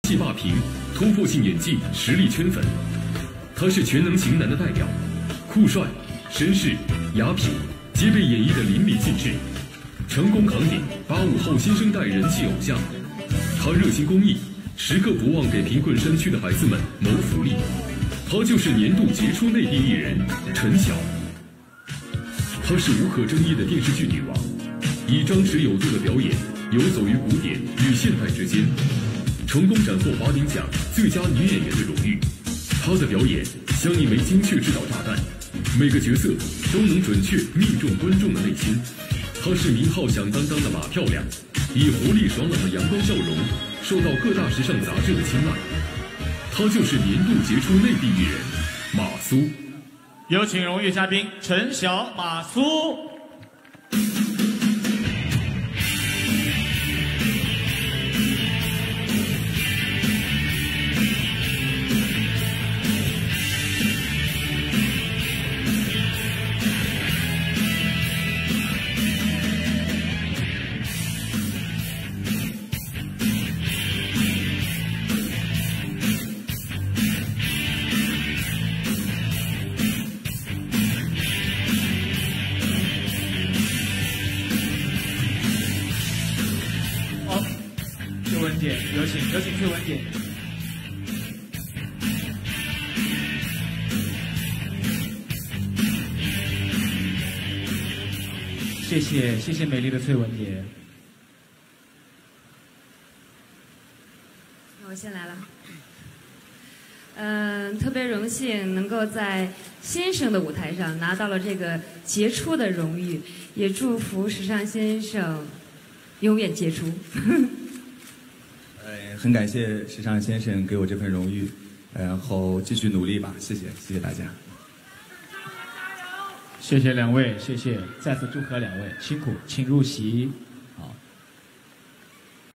戏霸屏，突破性演技，实力圈粉。他是全能型男的代表，酷帅、绅士、雅痞皆被演绎得淋漓尽致，成功扛鼎85后新生代人气偶像。他热心公益，时刻不忘给贫困山区的孩子们谋福利。他就是年度杰出内地艺人陈晓。她是无可争议的电视剧女王，以张弛有度的表演游走于古典与现代之间，成功斩获华鼎奖最佳女演员的荣誉。她的表演像一枚精确制导炸弹，每个角色都能准确命中观众的内心。她是名号响当当的马漂亮，以活力爽朗的阳光笑容受到各大时尚杂志的青睐。她就是年度杰出内地艺人马苏。 有请荣誉嘉宾陈晓、马苏。崔文姐，有请崔文姐。谢谢美丽的崔文姐。 我先来了。特别荣幸能够在先生的舞台上拿到了这个杰出的荣誉，也祝福时尚先生永远杰出。 很感谢时尚先生给我这份荣誉，然后继续努力吧，谢谢大家。 谢谢两位，谢谢，再次祝贺两位辛苦，请入席。